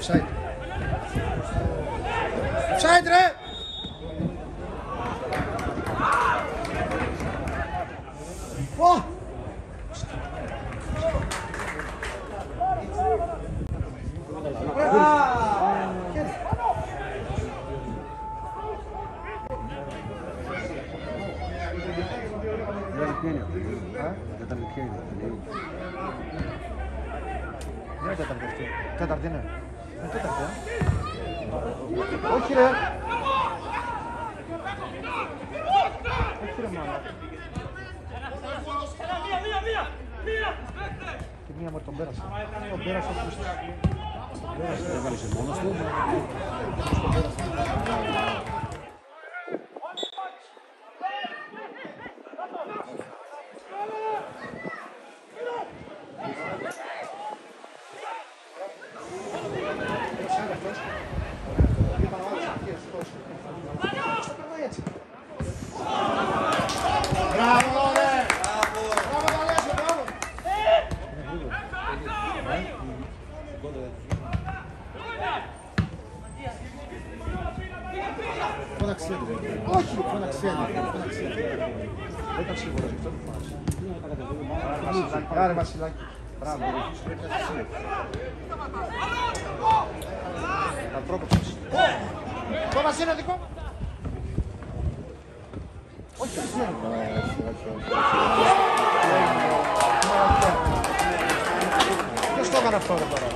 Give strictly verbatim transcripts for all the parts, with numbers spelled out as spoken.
Offside. Offside ρε! Ω! Τέταρτη είναι. Είναι τέταρτη, ε. Όχι ρε. Όχι ρε μάνα. Και μία μόλι τον πέρασε. Τον πέρασε ο Κούστης. Έβαλε σε μόνος του. Τον πέρασε. Όχι, φωναξιέλη. Δεν ήταν σίγουρος γι' αυτό το φωναξιέλη. Άρε Βασιλάκη. Μπράβο. Θα πρόκοψες. Το μας είναι δικό μας. Όχι, όχι, ποιος το έκανε αυτό εδώ τώρα.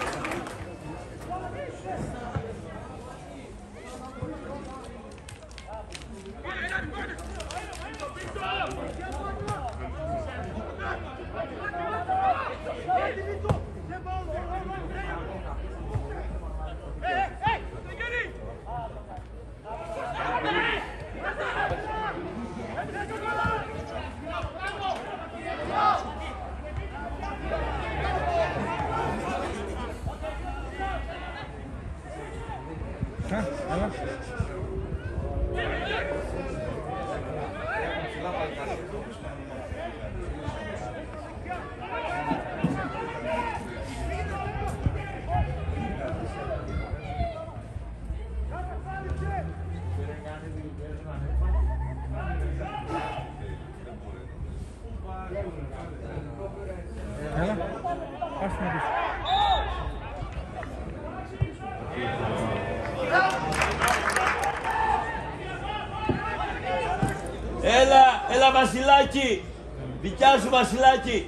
Έλα, έλα Βασιλάκη, δικιά σου Βασιλάκη.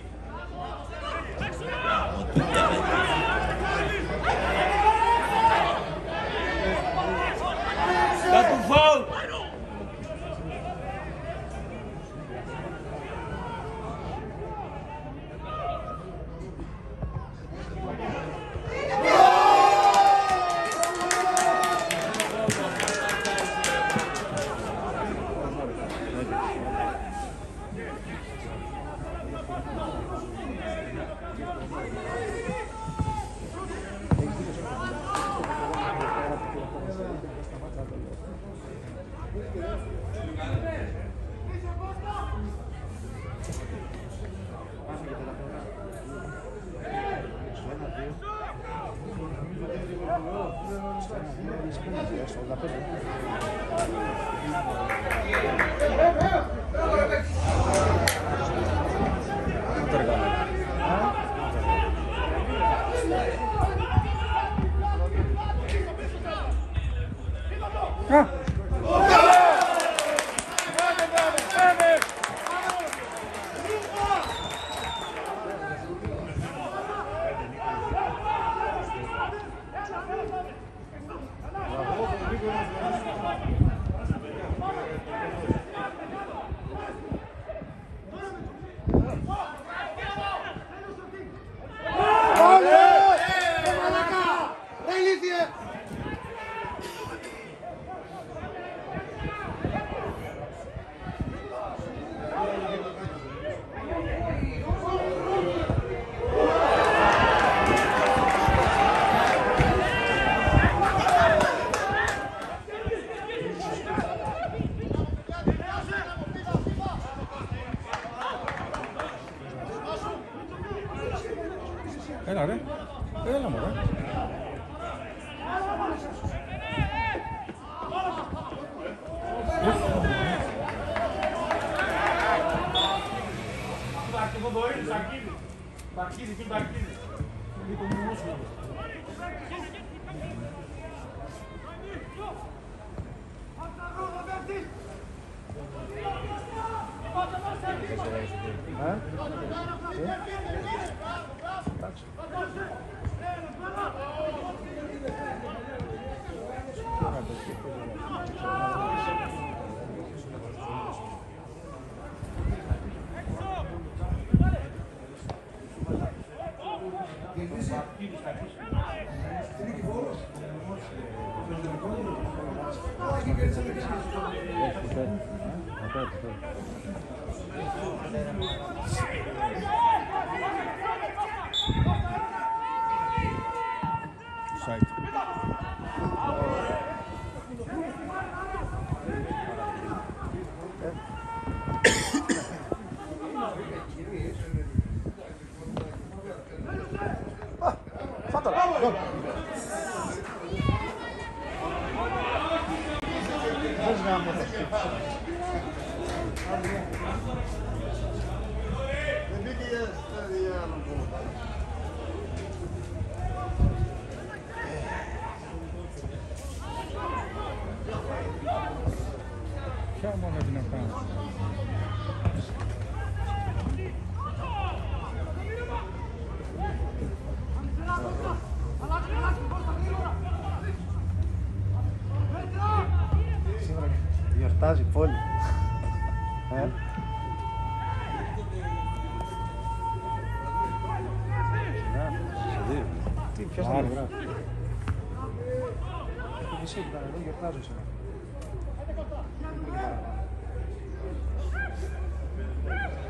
Κάτω φάουλ. ποτέ. Ποτέ, ποτέ. Site. Fatela, gol. Δεν γάμω τα σπίτια. Δεν μπήκε στα διάλογο. Ποια μόνο την αφάνω. Σήμερα γιορτάζει η πόλη. Ε. Τι, ποιος θα το γράφει. Το μισή ήταν εδώ, γιορτάζω σήμερα.